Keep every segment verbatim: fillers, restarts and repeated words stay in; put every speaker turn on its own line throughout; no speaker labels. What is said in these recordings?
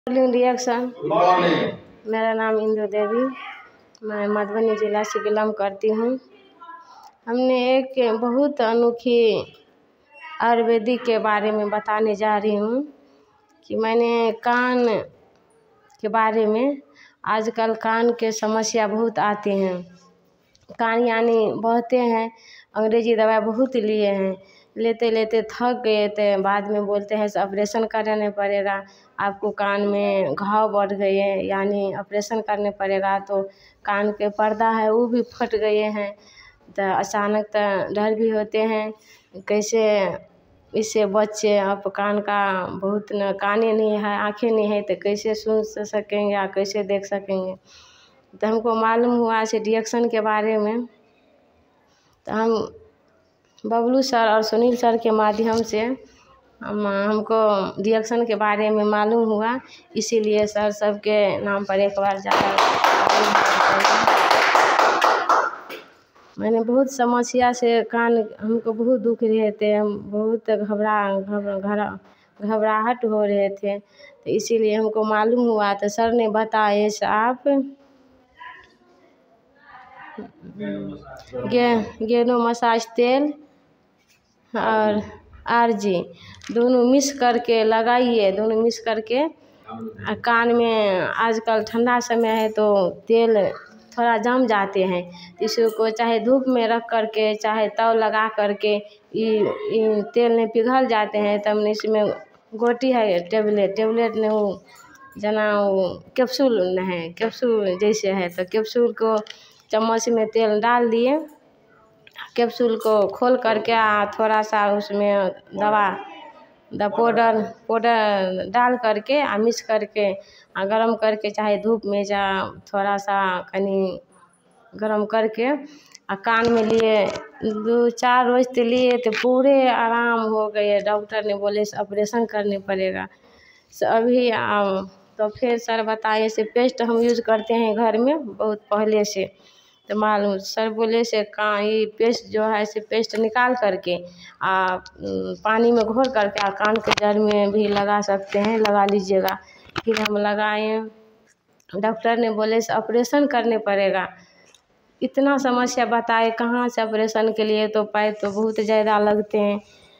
Reaction. मेरा नाम इंदु देवी, मैं मधुबनी जिला से बिलोंग करती हूँ। हमने एक बहुत अनोखी आयुर्वेदिक के बारे में बताने जा रही हूँ कि मैंने कान के बारे में, आजकल कान के समस्या बहुत आते हैं, कान यानी बहते हैं। अंग्रेजी दवाई बहुत लिए हैं, लेते लेते थक गए थे, बाद में बोलते हैं ऑपरेशन कराने पड़ेगा, आपको कान में घाव बढ़ गए यानी ऑपरेशन करने पड़ेगा। तो कान के पर्दा है वो भी फट गए हैं, तो अचानक तो डर भी होते हैं कैसे इससे बच्चे। अब कान का बहुत न कानें नहीं है, आँखें नहीं है, तो कैसे सुन सकेंगे या कैसे देख सकेंगे। तो हमको मालूम हुआ से रिएक्शन के बारे में, तो हम बबलू सर और सुनील सर के माध्यम से हम हमको रिएक्शन के बारे में मालूम हुआ, इसीलिए सर सबके नाम पर एक बार ज़्यादा मैंने बहुत समस्या से कान हमको बहुत दुख रहे थे, हम बहुत घबरा घबरा घबराहट हो रहे थे, तो इसीलिए हमको मालूम हुआ। तो सर ने बताया से आप गे गेनो मसाज तेल और आर जी दोनों मिक्स करके लगाइए, दोनों मिक्स करके कान में। आजकल ठंडा समय है तो तेल थोड़ा जम जाते हैं, इसको चाहे धूप में रख करके चाहे तव लगा करके ये तेल में पिघल जाते हैं। तब इसमें गोटी है टेबलेट टेबलेट ने वो जना वो कैप्सूल है, कैप्सूल जैसे है, तो कैप्सूल को चम्मच में तेल डाल दिए, कैप्सूल को खोल करके थोड़ा सा उसमें दवा द पाउडर पाउडर डाल करके आ मिक्स करके आ गरम करके चाहे धूप में जा थोड़ा सा कनी गरम करके आ कान में लिए। दो चार रोज तो लिए तो पूरे आराम हो गए। डॉक्टर ने बोले ऑपरेशन करने पड़ेगा। सो अभी तो फिर सर बताए से पेस्ट हम यूज़ करते हैं घर में बहुत पहले से, तो मालूम सर बोले से का ये पेस्ट जो है से पेस्ट निकाल करके आ पानी में घोल करके आ कान के जड़ में भी लगा सकते हैं, लगा लीजिएगा। फिर हम लगाए, डॉक्टर ने बोले से ऑपरेशन करने पड़ेगा। इतना समस्या बताए कहाँ से ऑपरेशन के लिए, तो पैसे तो बहुत ज़्यादा लगते हैं।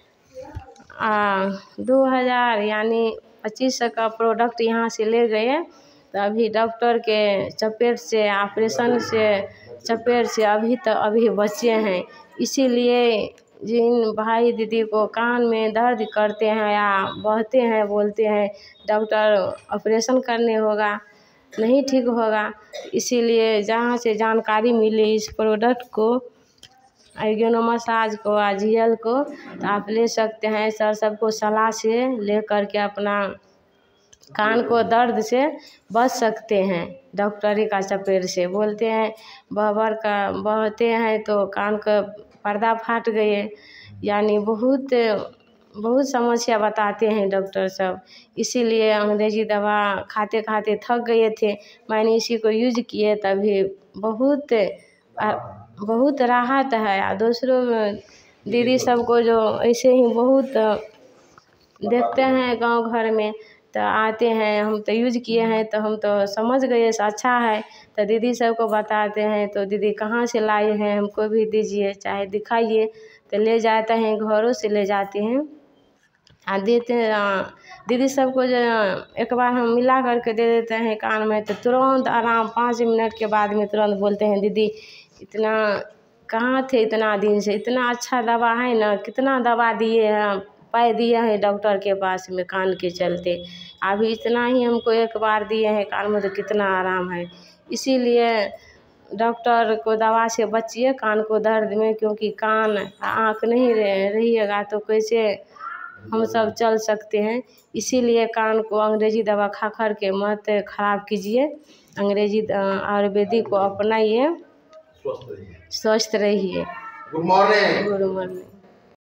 आ दो हज़ार यानी पच्चीस सौ का प्रोडक्ट यहाँ से ले गए, तो अभी डॉक्टर के चपेट से ऑपरेशन से चपेट से अभी तक अभी बचे हैं। इसीलिए जिन भाई दीदी को कान में दर्द करते हैं या बहते हैं, बोलते हैं डॉक्टर ऑपरेशन करने होगा, नहीं ठीक होगा, इसीलिए जहाँ से जानकारी मिली इस प्रोडक्ट को, गेनो मसाज को, आजियल को, तो आप ले सकते हैं। सर सबको सलाह से ले करके अपना कान को दर्द से बच सकते हैं। डॉक्टरी का चपेट से बोलते हैं बहबर का बहते हैं तो कान का पर्दा फाट गए, यानी बहुत बहुत समस्या बताते हैं डॉक्टर सब। इसीलिए अंग्रेजी दवा खाते खाते थक गए थे, मैंने इसी को यूज किए, तभी बहुत बहुत राहत है। दूसरों दीदी सबको जो ऐसे ही बहुत देखते हैं गांव घर में, तो आते हैं, हम तो यूज किए हैं तो हम तो समझ गए अच्छा है, तो दीदी सबको बताते हैं। तो दीदी कहाँ से लाए हैं, हमको भी दीजिए चाहे दिखाइए, तो ले जाते हैं, घरों से ले जाते हैं आ देते हैं। दीदी सबको जो एक बार हम मिला करके दे देते हैं कान में, तो तुरंत आराम, पाँच मिनट के बाद में तुरंत बोलते हैं दीदी इतना कहाँ थे इतना दिन से, इतना अच्छा दवा है ना, कितना दवा दिए हैं, पैसे दिए हैं डॉक्टर के पास में कान के चलते, अभी इतना ही हमको एक बार दिए हैं कान में, तो कितना आराम है। इसीलिए डॉक्टर को दवा से बचिए कान को दर्द में, क्योंकि कान आँख नहीं रहिएगा तो कैसे हम सब चल सकते हैं। इसीलिए कान को अंग्रेजी दवा खा कर के मत खराब कीजिए, अंग्रेजी आयुर्वेदिक को अपनाइए, स्वस्थ रहिए। Good morning. Good morning.